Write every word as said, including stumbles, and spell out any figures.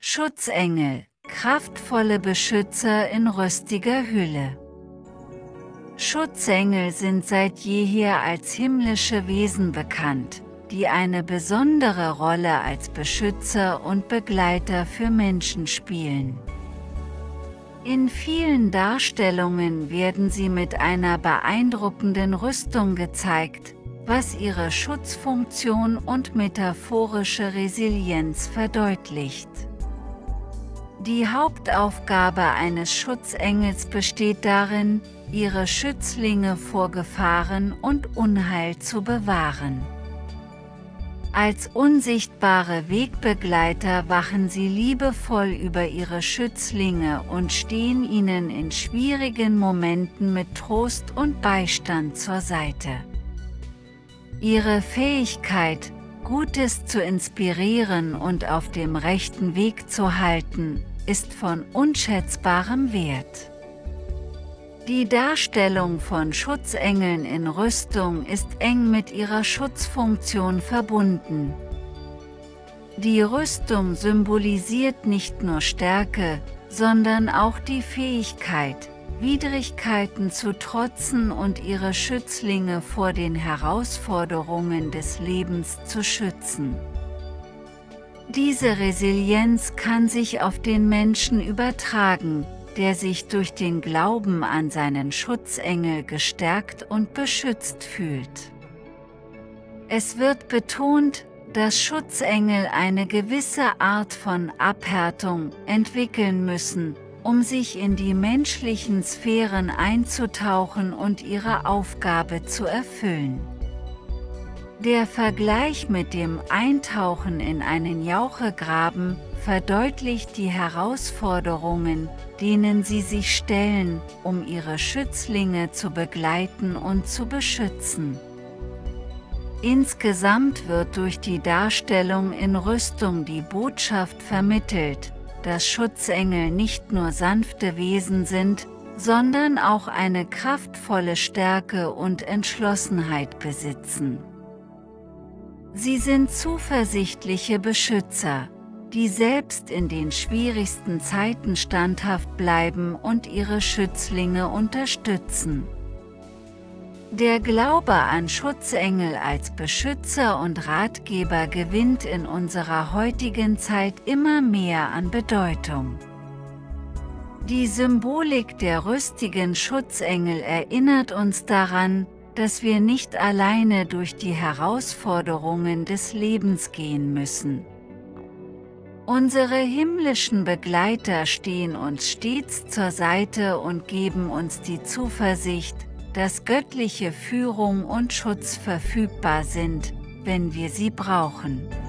Schutzengel, kraftvolle Beschützer in rüstiger Hülle. Schutzengel sind seit jeher als himmlische Wesen bekannt, die eine besondere Rolle als Beschützer und Begleiter für Menschen spielen. In vielen Darstellungen werden sie mit einer beeindruckenden Rüstung gezeigt, was ihre Schutzfunktion und metaphorische Resilienz verdeutlicht. Die Hauptaufgabe eines Schutzengels besteht darin, ihre Schützlinge vor Gefahren und Unheil zu bewahren. Als unsichtbare Wegbegleiter wachen sie liebevoll über ihre Schützlinge und stehen ihnen in schwierigen Momenten mit Trost und Beistand zur Seite. Ihre Fähigkeit, Gutes zu inspirieren und auf dem rechten Weg zu halten, ist von unschätzbarem Wert. Die Darstellung von Schutzengeln in Rüstung ist eng mit ihrer Schutzfunktion verbunden. Die Rüstung symbolisiert nicht nur Stärke, sondern auch die Fähigkeit, Widrigkeiten zu trotzen und ihre Schützlinge vor den Herausforderungen des Lebens zu schützen. Diese Resilienz kann sich auf den Menschen übertragen, der sich durch den Glauben an seinen Schutzengel gestärkt und beschützt fühlt. Es wird betont, dass Schutzengel eine gewisse Art von Abhärtung entwickeln müssen, um sich in die menschlichen Sphären einzutauchen und ihre Aufgabe zu erfüllen. Der Vergleich mit dem Eintauchen in einen Jauchegraben verdeutlicht die Herausforderungen, denen sie sich stellen, um ihre Schützlinge zu begleiten und zu beschützen. Insgesamt wird durch die Darstellung in Rüstung die Botschaft vermittelt, dass Schutzengel nicht nur sanfte Wesen sind, sondern auch eine kraftvolle Stärke und Entschlossenheit besitzen. Sie sind zuversichtliche Beschützer, die selbst in den schwierigsten Zeiten standhaft bleiben und ihre Schützlinge unterstützen. Der Glaube an Schutzengel als Beschützer und Ratgeber gewinnt in unserer heutigen Zeit immer mehr an Bedeutung. Die Symbolik der rüstigen Schutzengel erinnert uns daran, dass wir nicht alleine durch die Herausforderungen des Lebens gehen müssen. Unsere himmlischen Begleiter stehen uns stets zur Seite und geben uns die Zuversicht, dass göttliche Führung und Schutz verfügbar sind, wenn wir sie brauchen.